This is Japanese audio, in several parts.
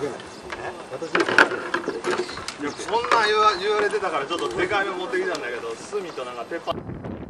けない。私いやそんなん言われてたからちょっとでかいの持ってきたんだけど、炭となんか鉄板。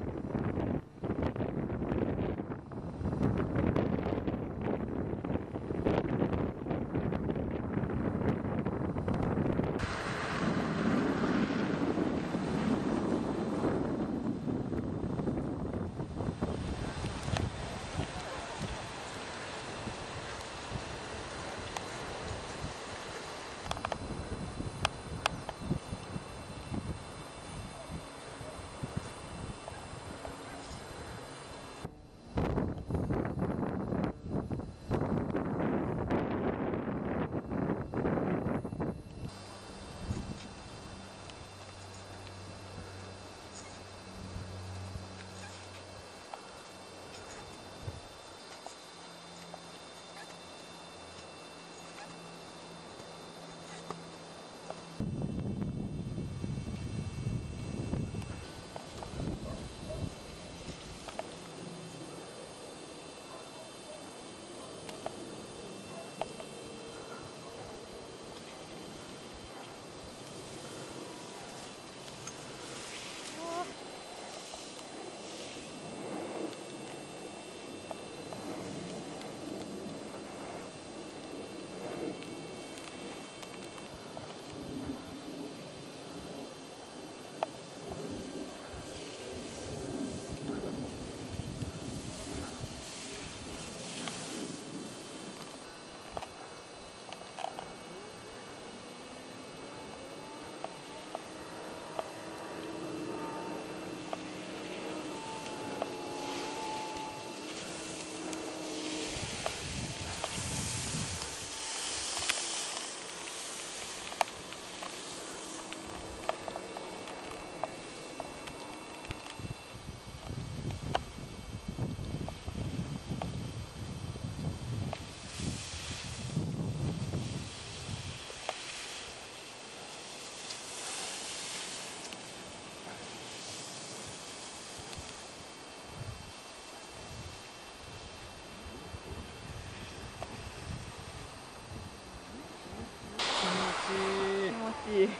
気持ちいい。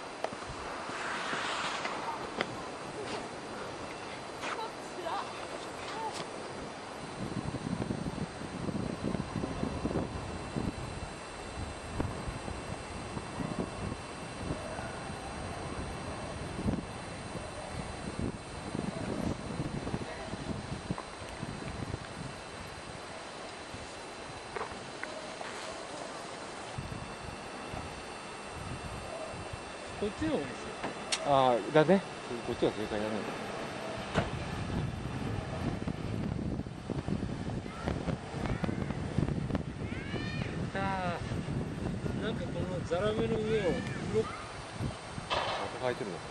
こっちの方ですよ。 ああ、だね。こっちが正解だね。 なんかこのザラメの上を黒くまた生えてるの。